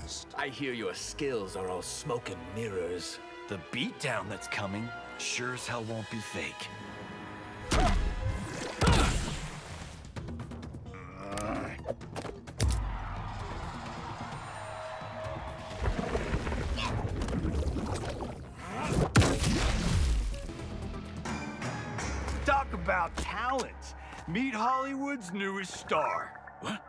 I hear your skills are all smoke and mirrors. The beatdown that's coming sure as hell won't be fake. Talk about talent. Meet Hollywood's newest star. What?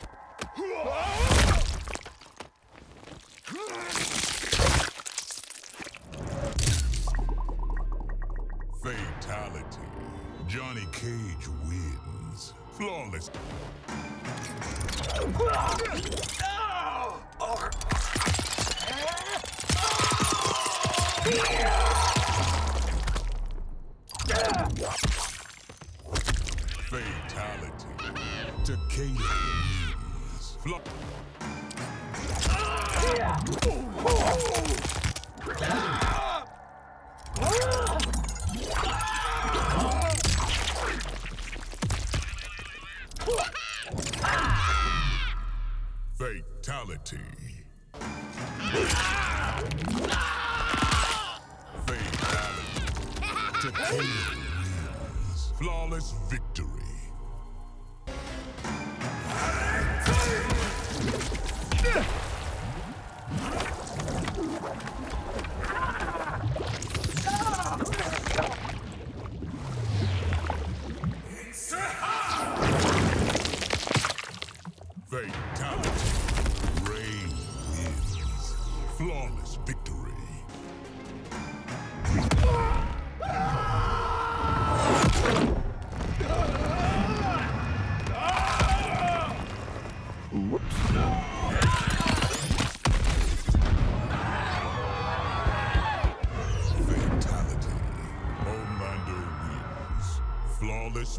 Fatality. Johnny Cage wins. Flawless. Fatality. Takeda wins. Fatality. Fatality. Takeda wins. Flawless victory. Fatality. Rain wins. Flawless victory. Fatality. Homelander wins. Flawless.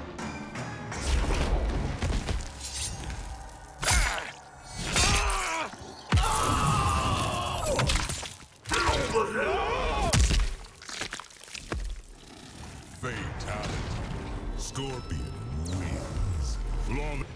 Fatality. Scorpion wins. Flawless.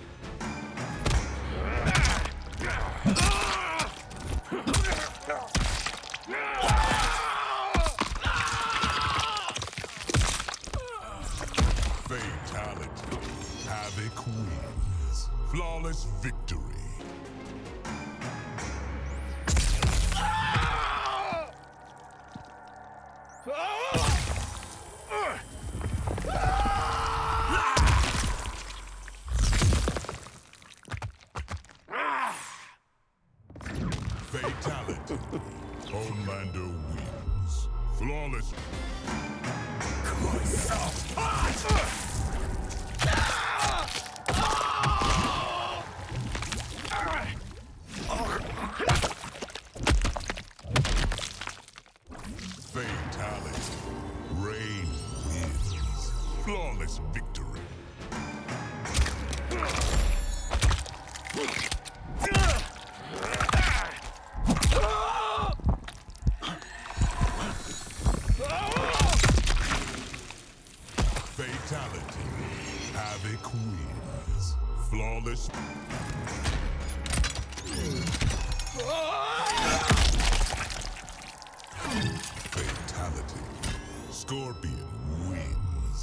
Fatality. Havoc wins. Flawless victory. Fatality. Homelander wins. Flawless. Fatality. Rain wins. Flawless victory. Fatality. Havoc wins. Flawless. Fatality. Scorpion wins.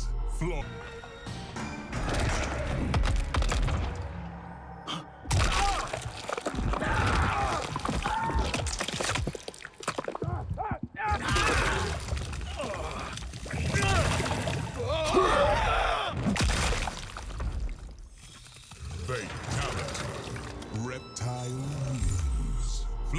Fatality. Reptile wins.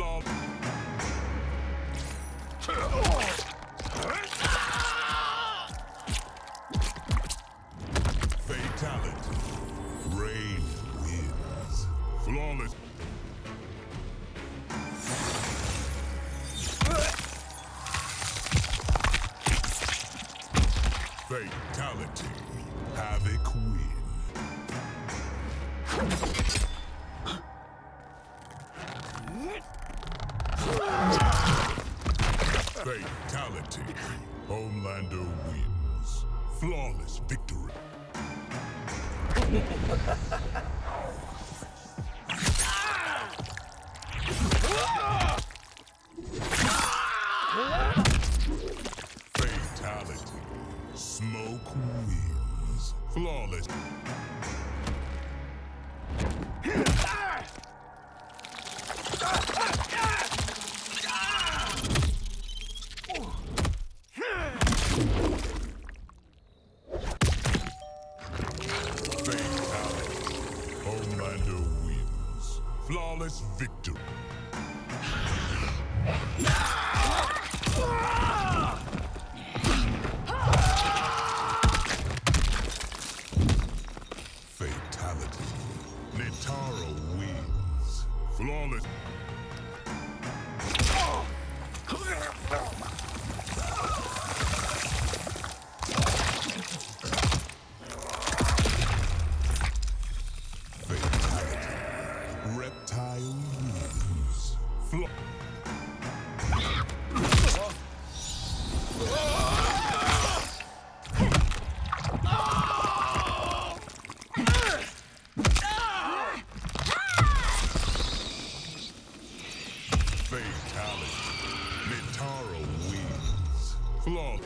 Fatality. Rain wins. Flawless. Fatality. Havoc wins. Fatality. Homelander wins. Flawless victory. Homelander wins. Flawless victory. Fatality. Nitaro wins. Flawless. Reptile wins. Fatality. Nitaro wins. Flawless.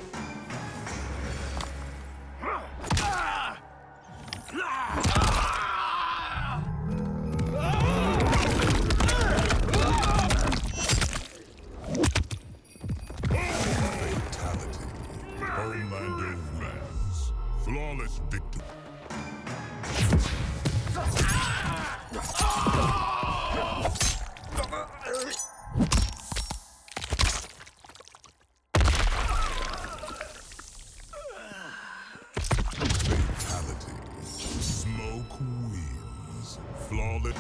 Homelander wins. Flawless victory. Fatality. Smoke wins. Flawless.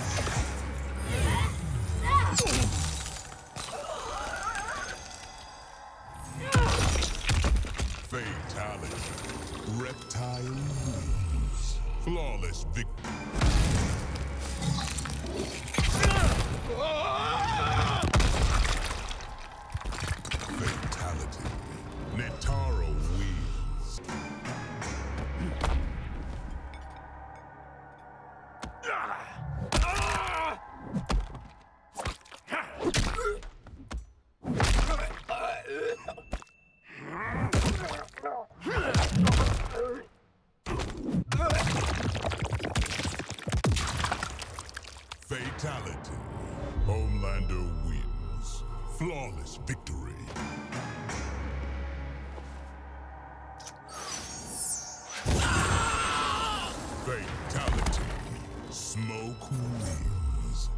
Fatality. Reptile wins. Flawless victory. Fatality. Nitaro wins. Fatality. Homelander wins. Flawless victory. Fatality. Smoke wins.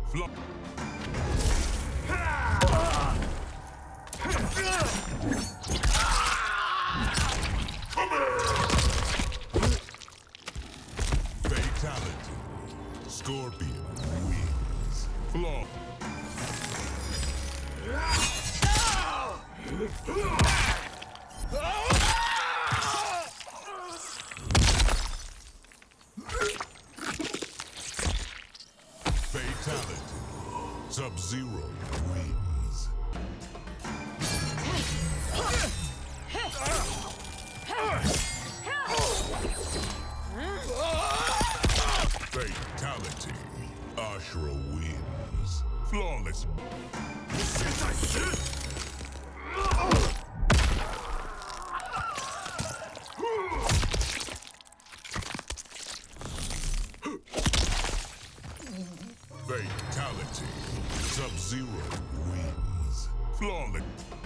Fatality. Scorpion wins. Flaw. Fatality. Sub-Zero wins. Fatality. Ashura wins. Flawless. Fatality. Sub-Zero wins. Flawless.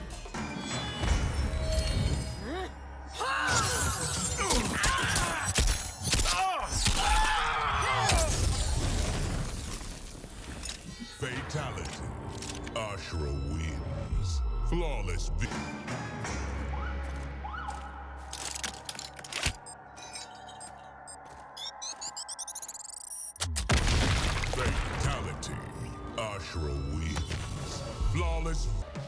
Fatality. Ashura wins. Flawless victory. Fatality. Ashura wins. Flawless.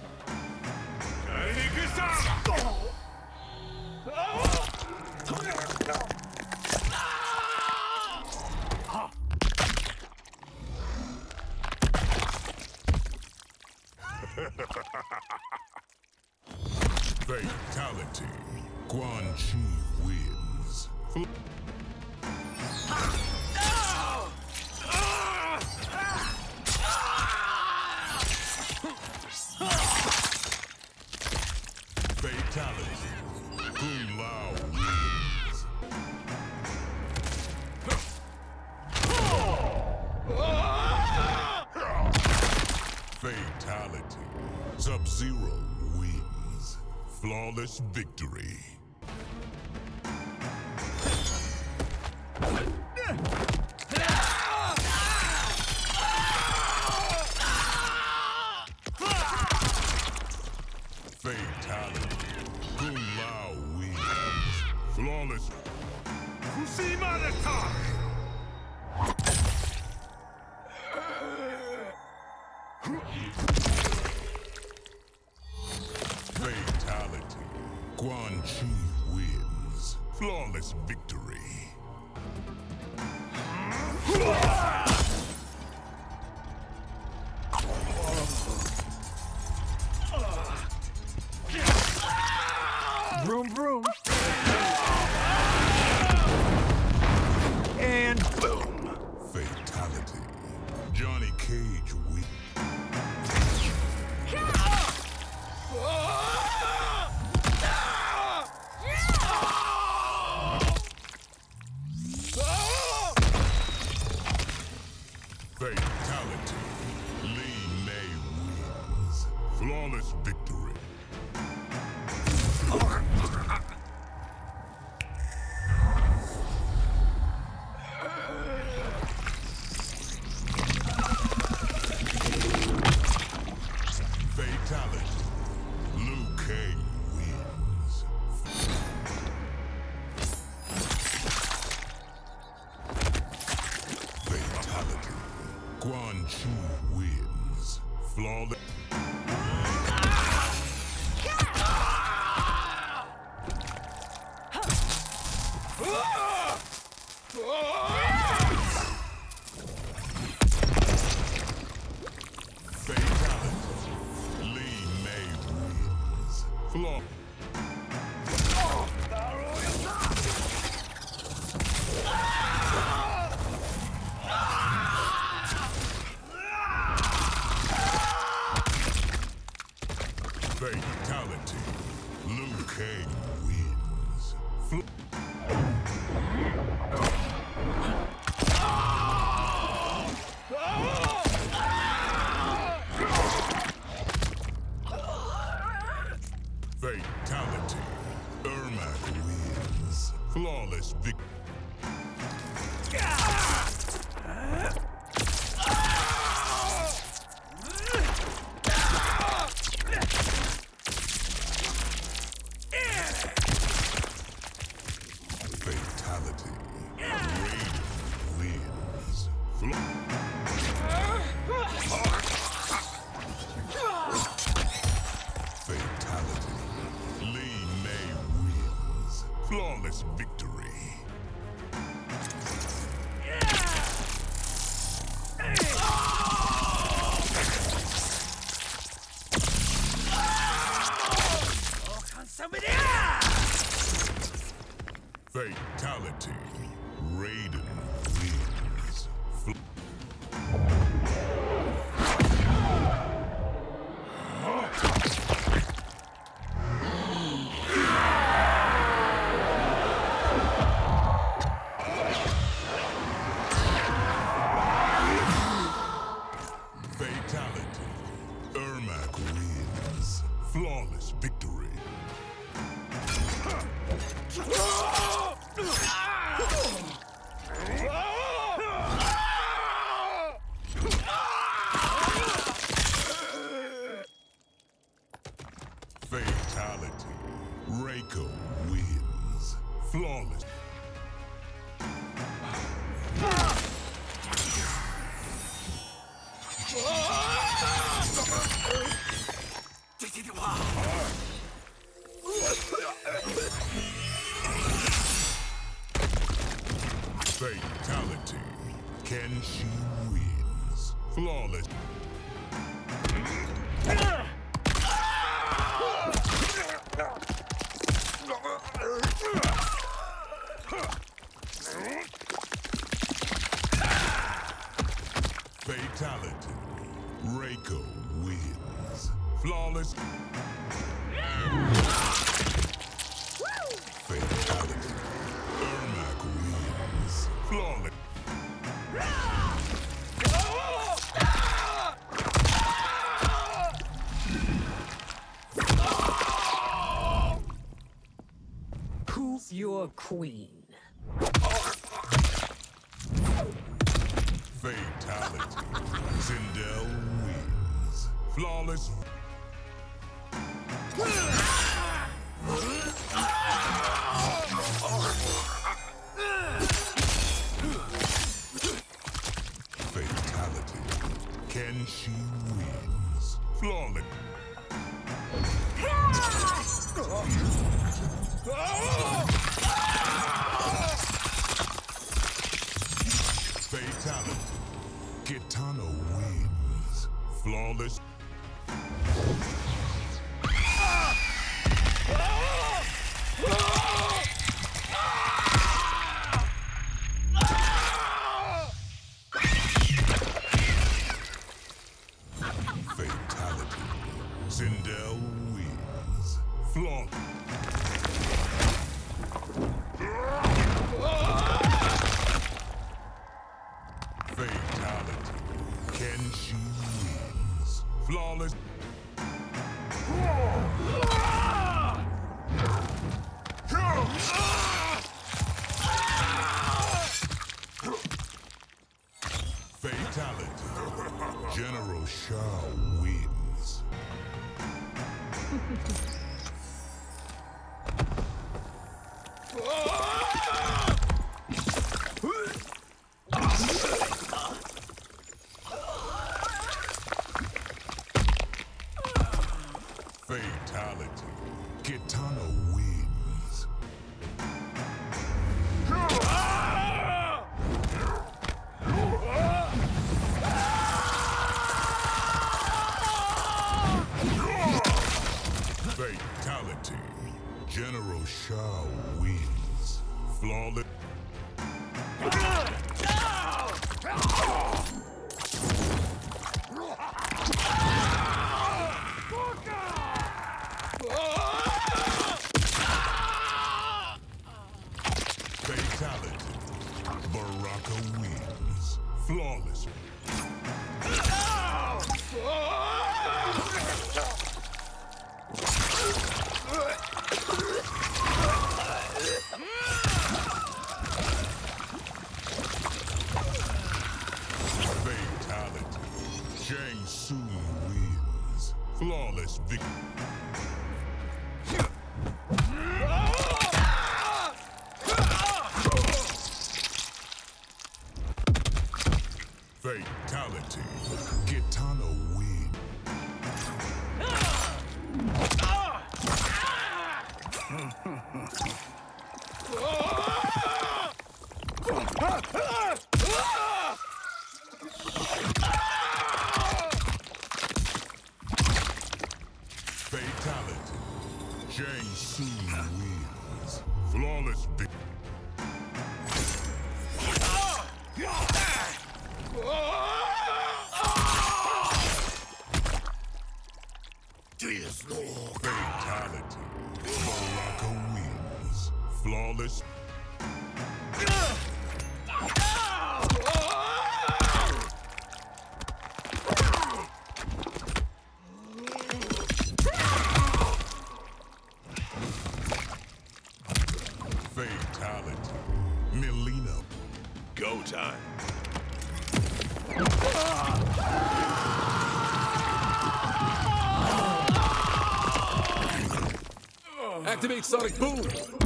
Fatality. Quan Chi wins. Fatality. Kung Lao wins. Fatality. Sub-Zero wins. Flawless victory. Quan Chi wins. Flawless victory. Vroom, vroom. And boom. Fatality. Johnny Cage wins. Fatality. Lee May wins. Flawless victory. Fatality. Liu Kang wins. Fatality. Quan Chi wins. Flawless. Fatality. Lee May wins. Flaw. Fatality. Liu Kang wins. Fatality. Ermac wins. Flawless victory. Fatality. Rain wins. Fatality. Lee May wins. Flawless victory. Fatality. Raiden wins. Fatality. Ermac wins. Flawless victory. Fatality. Reiko wins. Flawless. Fatality. Kenshi wins. Flawless. Fatality. Reiko wins. Flawless. Fatality. Ermac wins. Flawless. Who's your queen? Fatality. Sindel wins. Flawless. Fatality. Kenshi wins. Flawless. Fatality. Kitana wins. Flawless. Fatality. Sindel wins. Flawless. Fatality. Kenshi wins. Flawless. Fatality. General Shao wins. Fatality. Kitana wins. Fatality. General Shao wins. Flawless. Fatality. Baraka wins. Flawless. Fatality. Shang Tsung wins. Flawless victory. Fatality. Kitana wins. Fatality. Shang Tsung wins. Flawless victory. Fatality. Baraka wins. Flawless. Fatality. Melina. Go time. Activate Sonic Boom!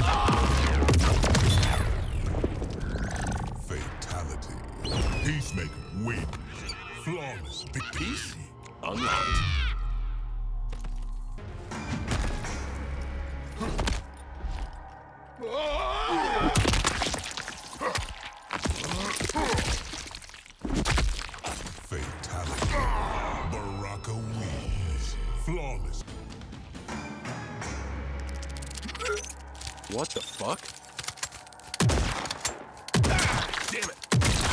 Fatality. Peacemaker wins. Flawless victory. Peace unlocked. Fatality. Baraka wins. Flawless. What the fuck? Damn it.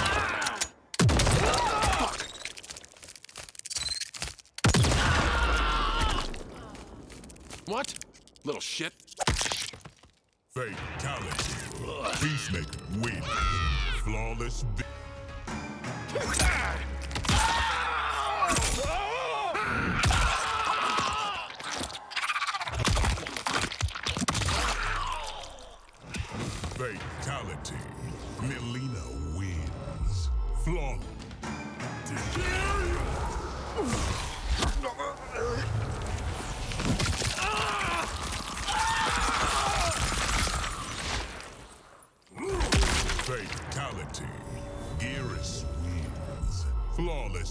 What? Little shit. Fatality. Peacemaker wins. Flawless victory. Fatality. Melina wins. Flawless. Fatality. Gearus wins. Flawless.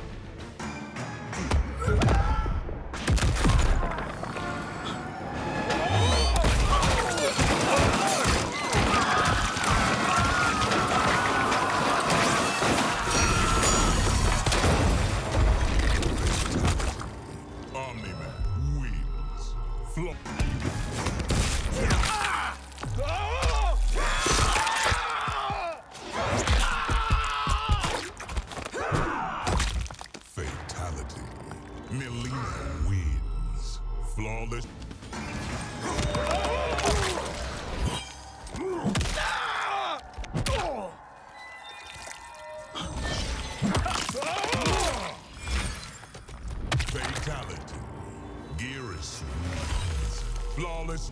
Melina wins. Flawless. Fatality. Gearus wins. Flawless.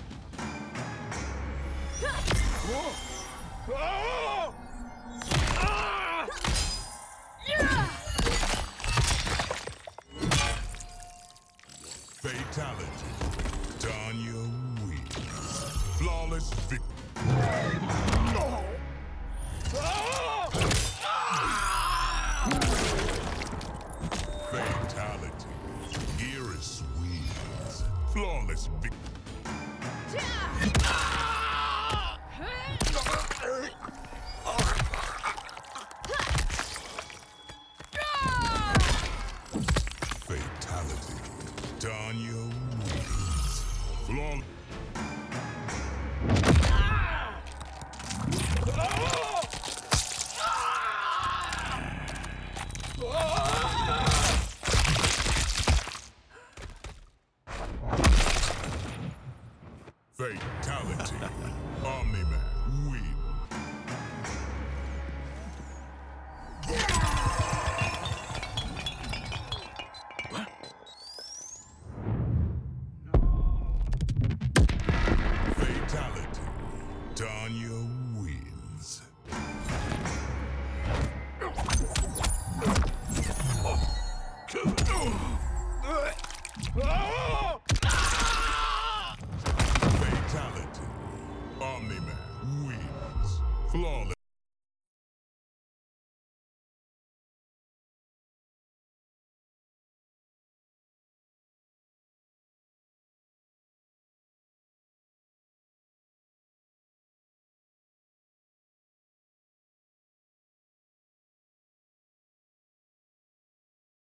Fatality. Tanya wins. Flawless victory. Fatality. Gearus wins. Flawless victory. Fatality. Tanya wins. Flawless. Fatality. Omni-Man win. Fatality. Tanya wins. Fatality. Omni-Man wins. Flawless.